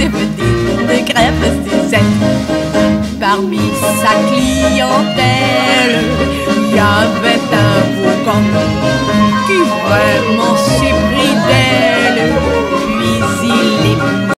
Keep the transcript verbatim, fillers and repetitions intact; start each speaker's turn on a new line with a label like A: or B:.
A: des vedettes, des crêpes, des ailes. Parmi sa clientèle, il y avait un